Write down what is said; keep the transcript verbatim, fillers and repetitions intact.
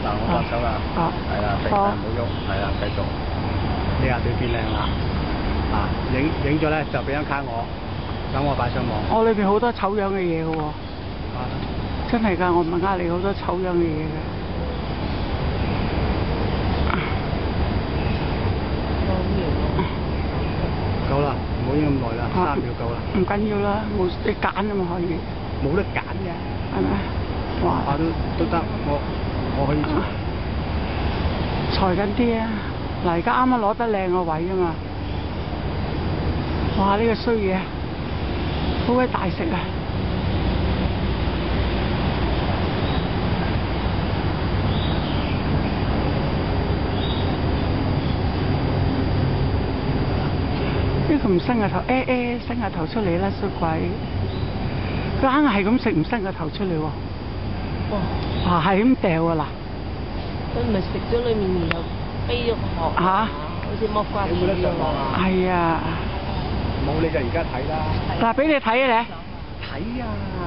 嗱，我幫手啦，係啦，停啦，唔好喐，係啦，繼續。呢下對變靚啦，啊，影影咗咧就俾張卡我，等我擺上網。 我裏邊好多醜樣嘅嘢嘅喎，真係㗎，我唔係呃你，好多醜樣嘅嘢嘅。 夠啦，唔好影咁耐啦，三秒夠啦。 唔緊要啦，冇你揀啊嘛可以。 冇得揀嘅， 係咪？哇！ 啊都都得，我我可以裁緊啲啊！嗱，而家啱啱攞得靚個位啊嘛！哇！呢個衰嘢好鬼大食啊！呢個唔伸個頭，誒誒，伸個頭出嚟啦，衰鬼！佢硬係咁食，唔伸個頭出嚟喎。哇！哇，係咁掉啊嗱！ 佢唔係食咗裡面然後飛咗殼嚇， 好似剝瓜子咁啊！ 係啊！ 冇你就而家睇啦。 嗱，俾你睇啊你。 睇啊！